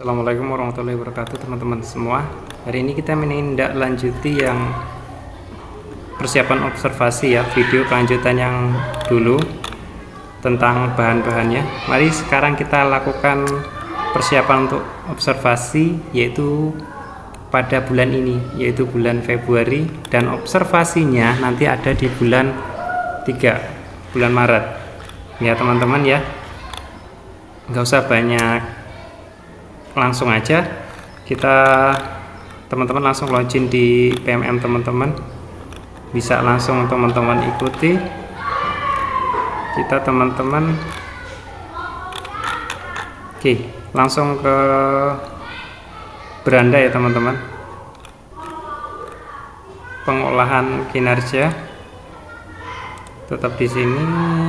Assalamualaikum warahmatullahi wabarakatuh teman-teman semua. Hari ini kita menindaklanjuti yang persiapan observasi ya, video kelanjutan yang dulu tentang bahan-bahannya. Mari sekarang kita lakukan persiapan untuk observasi, yaitu pada bulan ini, yaitu bulan Februari, dan observasinya nanti ada di bulan 3, bulan Maret ya teman-teman ya. Nggak usah banyak, langsung aja kita teman-teman langsung login di PMM teman-teman, bisa langsung teman-teman ikuti. Kita teman-teman oke, langsung ke beranda ya teman-teman, pengolahan kinerja, tetap di sini.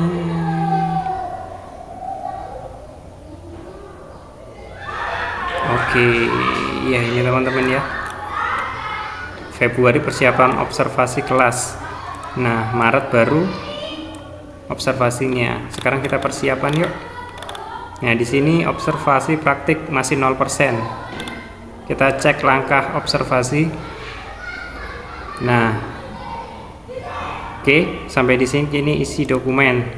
Oke, ya ini teman-teman ya, Februari persiapan observasi kelas. Nah, Maret baru observasinya. Sekarang kita persiapan yuk. Nah, di sini observasi praktik masih 0%. Kita cek langkah observasi. Nah, oke, sampai di sini kini isi dokumen.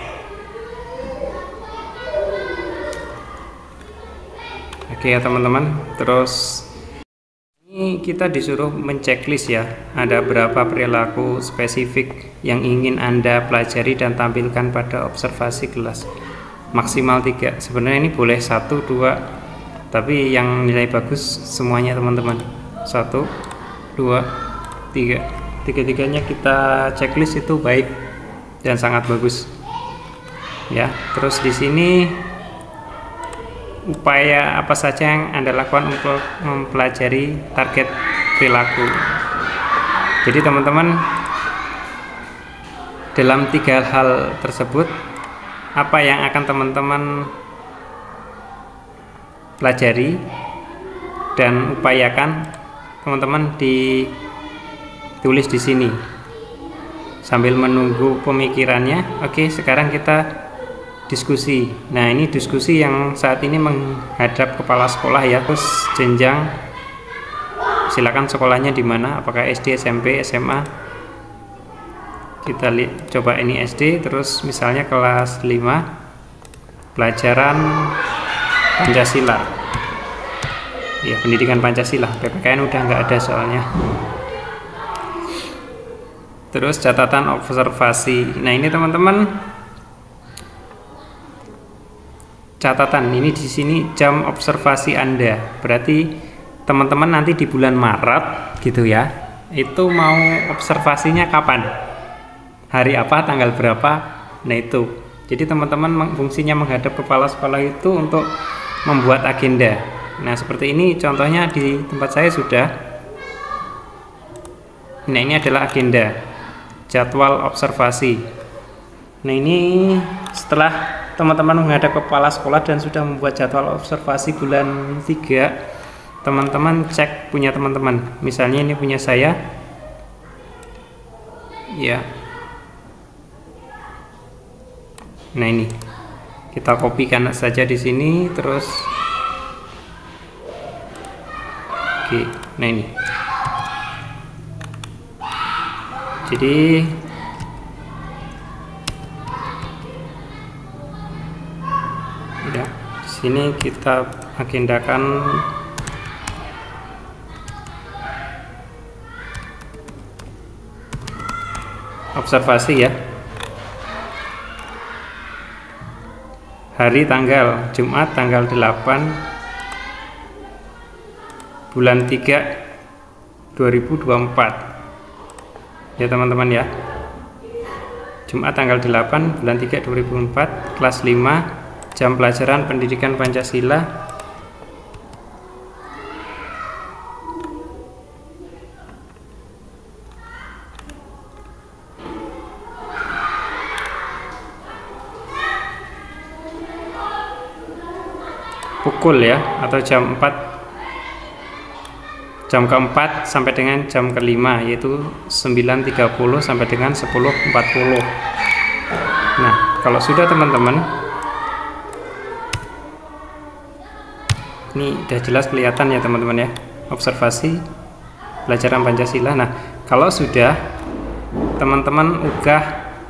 Oke ya teman-teman, terus ini kita disuruh menceklis ya, ada berapa perilaku spesifik yang ingin Anda pelajari dan tampilkan pada observasi kelas. Maksimal 3, sebenarnya ini boleh 1, 2, tapi yang nilai bagus semuanya teman-teman. 1, 2, 3, tiga-tiganya kita checklist, itu baik dan sangat bagus ya. Terus di sini upaya apa saja yang Anda lakukan untuk mempelajari target perilaku. Jadi teman-teman, dalam 3 hal tersebut, apa yang akan teman-teman pelajari dan upayakan, teman-teman ditulis di sini sambil menunggu pemikirannya. Oke, sekarang kita diskusi. Nah, ini diskusi yang saat ini menghadap kepala sekolah ya. Terus jenjang, silakan sekolahnya di mana, apakah SD, SMP, SMA. Kita lihat, coba ini SD, terus misalnya kelas 5 pelajaran Pancasila ya, pendidikan Pancasila. PPKN udah nggak ada soalnya. Terus catatan observasi. Nah, ini teman-teman, catatan ini di sini jam observasi Anda. Berarti teman-teman nanti di bulan Maret gitu ya, itu mau observasinya kapan, hari apa, tanggal berapa. Nah itu, jadi teman-teman fungsinya menghadap kepala sekolah itu untuk membuat agenda. Nah seperti ini contohnya di tempat saya sudah. Nah ini adalah agenda, jadwal observasi. Nah ini setelah teman-teman menghadap kepala sekolah dan sudah membuat jadwal observasi bulan 3, teman-teman cek punya teman-teman. Misalnya ini punya saya ya. Nah ini kita kopikan saja di sini, terus oke. Nah ini jadi ya, di sini kita agendakan observasi ya. Hari tanggal Jumat tanggal 8 bulan 3 2024 ya teman-teman ya. Jumat tanggal 8 bulan 3 2004, kelas 5, jam pelajaran pendidikan Pancasila. Pukul ya, atau jam 4, jam keempat sampai dengan jam kelima, yaitu 9.30 sampai dengan 10.40. Nah kalau sudah teman-teman, Ini udah jelas kelihatan ya teman-teman ya, observasi pelajaran Pancasila. Nah, kalau sudah teman-teman unggah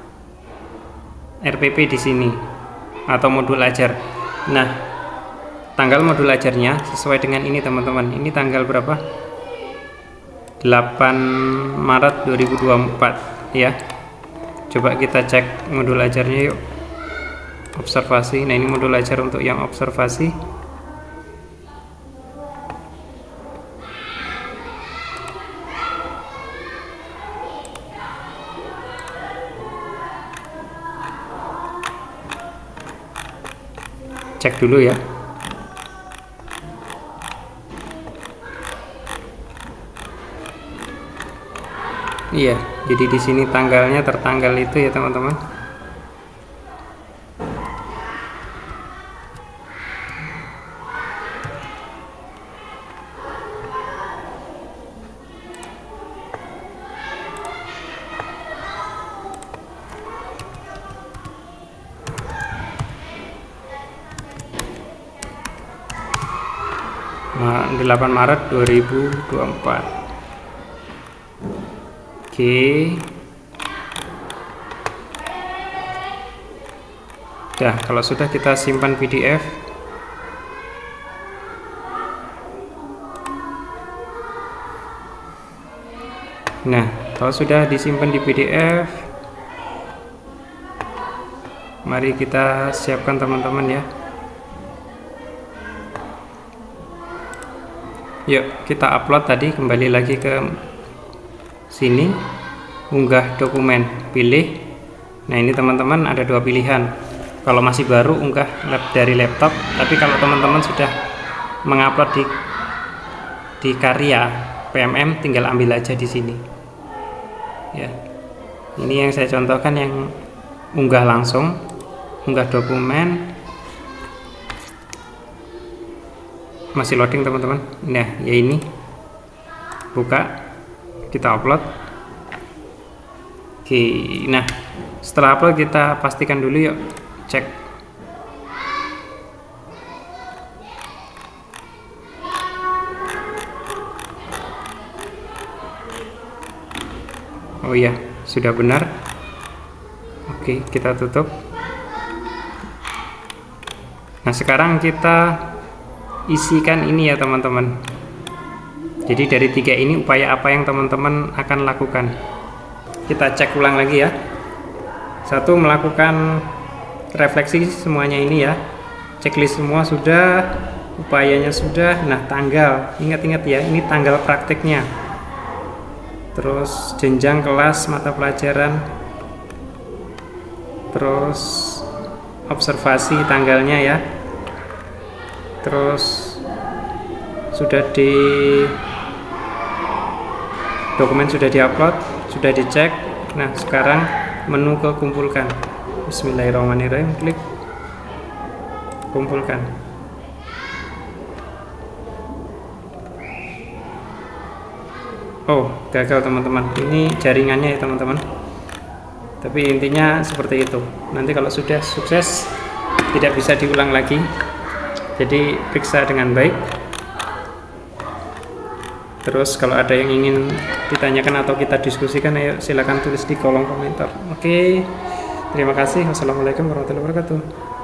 RPP di sini atau modul ajar. Nah, tanggal modul ajarnya sesuai dengan ini teman-teman. Ini tanggal berapa? 8 Maret 2024 ya. Coba kita cek modul ajarnya yuk. Observasi. Nah, ini modul ajar untuk yang observasi. Cek dulu ya. Iya, jadi di sini tanggalnya tertanggal itu ya teman-teman. Nah, 8 Maret 2024. Oke. Nah, kalau sudah kita simpan PDF. Nah, kalau sudah disimpan di PDF, mari kita siapkan teman-teman ya. Yuk kita upload tadi, kembali lagi ke sini, unggah dokumen, pilih. Nah ini teman-teman ada dua pilihan. Kalau masih baru unggah dari laptop, tapi kalau teman-teman sudah mengupload di karya PMM, tinggal ambil aja di sini. Ya, ini yang saya contohkan yang unggah langsung, unggah dokumen. Masih loading teman-teman. Nah ya ini, buka, kita upload. Oke, nah setelah upload kita pastikan dulu yuk, cek. Oh iya, sudah benar. Oke, kita tutup. Nah sekarang kita isikan ini ya teman-teman. Jadi dari tiga ini upaya apa yang teman-teman akan lakukan. Kita cek ulang lagi ya. Satu, melakukan refleksi semuanya ini ya. Checklist semua sudah, upayanya sudah. Nah tanggal, ingat-ingat ya, ini tanggal prakteknya. Terus jenjang kelas mata pelajaran. Terus observasi tanggalnya ya. Terus sudah di dokumen sudah diupload, sudah dicek. Nah sekarang menu ke kumpulkan. Bismillahirrahmanirrahim, klik kumpulkan. Oh gagal teman-teman, ini jaringannya ya teman-teman. Tapi intinya seperti itu. Nanti kalau sudah sukses tidak bisa diulang lagi. Jadi periksa dengan baik. Terus kalau ada yang ingin ditanyakan atau kita diskusikan, ayo silakan tulis di kolom komentar. Oke, terima kasih. Wassalamualaikum warahmatullahi wabarakatuh.